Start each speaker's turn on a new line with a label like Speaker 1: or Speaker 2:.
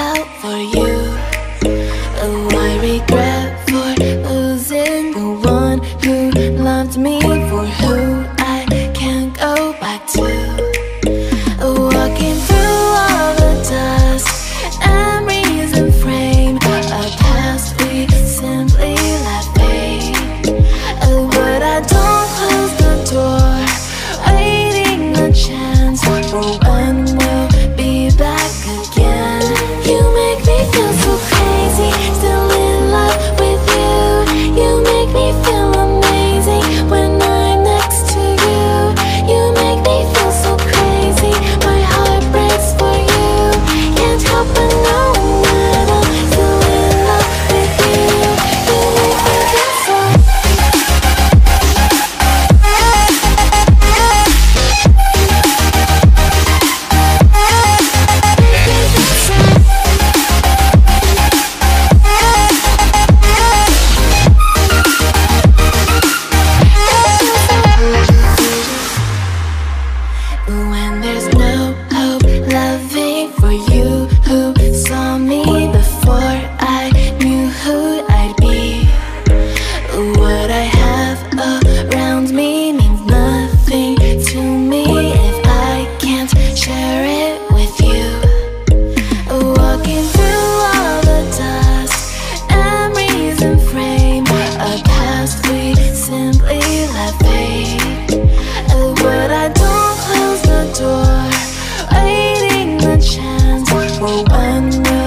Speaker 1: out for you. Oh, I regret for losing the one who loved me, for who I can't go back to. Walking through all the dust, memories and frame, a past we simply let fade. Oh, but I don't close the door, waiting a chance for when we'll be back again. You make me feel so crazy, still in love with you. You make me feel amazing when I'm next to you. You make me feel so crazy, my heart breaks for you. Can't help but knowing that I'm still in love with you. You make me feel so. When there's no hope loving for you who saw me before I knew who I'd be. What I have around me means nothing to me if I can't share it with you. Walking through all the dust, memories and frame, a past we simply let fade. But I don't close the door, waiting the chance for when we're